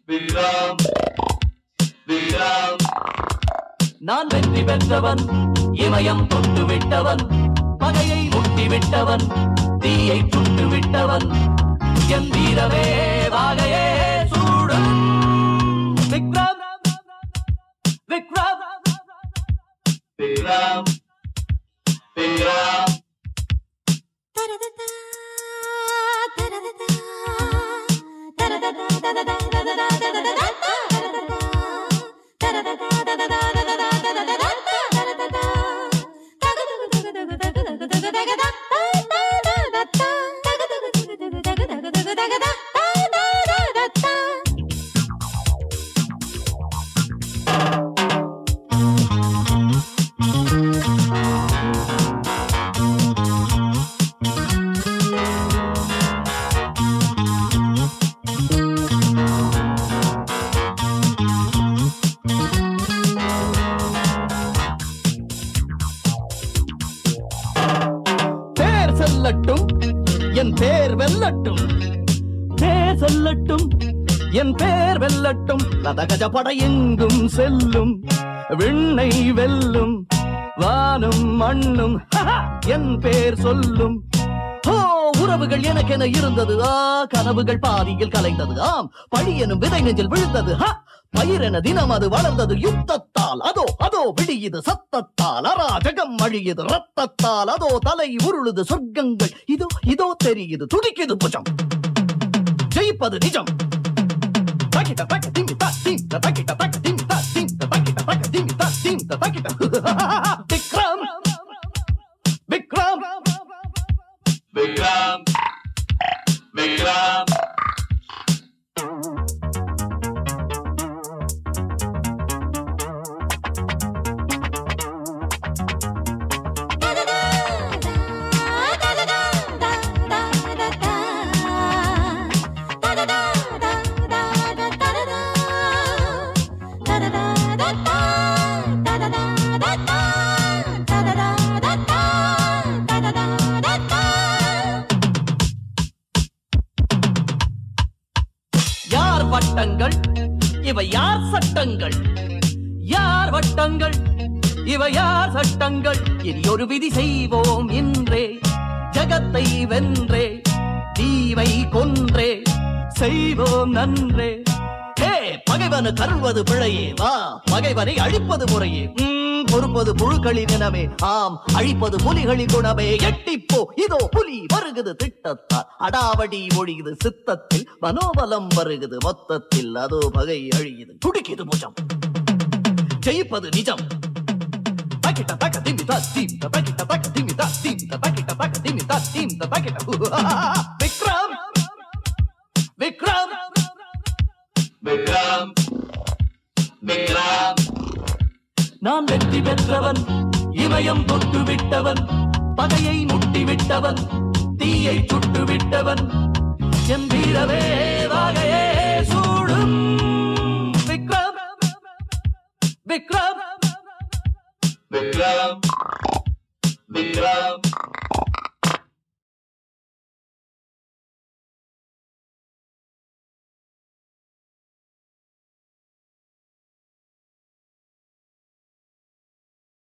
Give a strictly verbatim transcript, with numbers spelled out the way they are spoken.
விக்ரம் விக்ரம் நான் வெற்றி பெற்றவன், இமயம் தொட்டு விட்டவன், பகையை முட்டி விட்டவன், தீயை சுட்டு விட்டவன், என் வீரவே வாகையே சூடும் விக்ரம் விக்ரம் விக்ரம் விக்ரம் சொல்லட்டும் என் பேர் வெல்லட்டும், பேர் சொல்லட்டும் என் பேர் வெல்லட்டும், லதகஜ படை எங்கும் செல்லும், விண்ணை வெல்லும், வானும் மண்ணும் என் பேர் சொல்லும். ஓ உறவுகள் எனக்கென இருந்தது, ஆ கனவுகள் பாதியில் கலைந்தது, ஆம் பழி எனும் விதை நெஞ்சில் விழுந்தது, பயிரென தினம் அது வளர்ந்தது யுத்தத்தால், அதோ அதோ விடியுது சத்தத்தால், அராஜகம் அழியுது ரத்தத்தால், அதோ தலை உருளுது சொர்க்கங்கள் இதோ இதோ தெரியுது துடிக்குது புஜம், ஜெயிப்பது நிஜம். தக்கிட்ட தக்க திமி தா தீம் தக்கிட்ட தக்க திமி தா தீம் தக்கிட்ட தக்க திமி தா தீம் தக்கிட்ட விக்ரம் விக்ரம் விக்ரம் விக்ரம் வட்டங்கள் இவை யார் சட்டங்கள், யார் வட்டங்கள் இவை யார் சட்டங்கள், இனி ஒரு விதி செய்வோம் இன்றே, ஜகத்தை வென்றே, தீவை கொன்றே, செய்வோம் நன்றே. ஹே பகைவனு கருள்வது பிழையே, வா பகைவனை அழிப்பது முறையே, பொறுப்பது புழுக்களின் இனமே, ஆம் அழிப்பது புலிகளின் குணமே. எட்டிப்போ இதோ புலி வருகுது திட்டத்தால், அடாவடி ஒழியுது சித்தத்தில், மனோபலம் வருகுது மொத்தத்தில், அதோ பகை அழியுது துடிக்குது புஜம், ஜெயிப்பது நிஜம். தக்கிட்ட தக்க திமி தா தீம் தக்கிட்ட தக்க திமி தா தீம் தக்கிட்ட தக்க திமி தா தீம் தக்கிட்ட விக்ரம் விக்ரம் விக்ரம் விக்ரம் நான் வெற்றி பெற்றவன், இமயம் தொட்டு விட்டவன், பகையை முட்டி விட்டவன், தீயை சுட்டு விட்டவன், என் வீரவே வாகையே சூடும் விக்ரம் விக்ரம் விக்ரம் விக்ரம்